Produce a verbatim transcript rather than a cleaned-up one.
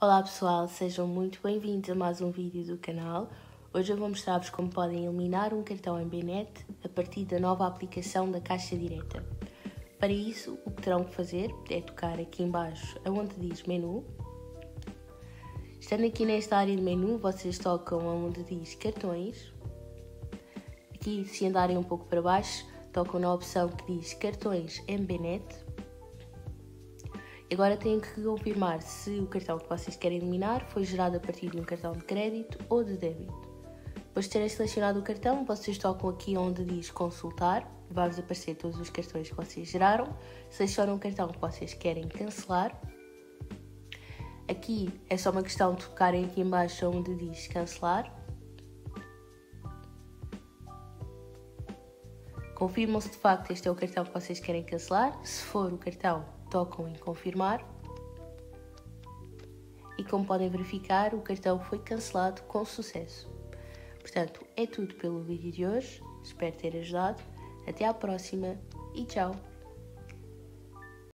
Olá pessoal, sejam muito bem-vindos a mais um vídeo do canal. Hoje eu vou mostrar-vos como podem eliminar um cartão M B Net a partir da nova aplicação da Caixa Direta. Para isso, o que terão que fazer é tocar aqui em baixo onde diz menu. Estando aqui nesta área de menu, vocês tocam onde diz cartões. Aqui, se andarem um pouco para baixo, tocam na opção que diz cartões M B Net. Agora têm que confirmar se o cartão que vocês querem eliminar foi gerado a partir de um cartão de crédito ou de débito. Depois de terem selecionado o cartão, vocês tocam aqui onde diz consultar, vai-vos aparecer todos os cartões que vocês geraram, selecionam o cartão que vocês querem cancelar. Aqui é só uma questão de tocarem aqui em baixo onde diz cancelar. Confirmam se de facto este é o cartão que vocês querem cancelar. Se for o cartão, tocam em confirmar. E como podem verificar, o cartão foi cancelado com sucesso. Portanto, é tudo pelo vídeo de hoje. Espero ter ajudado. Até à próxima e tchau!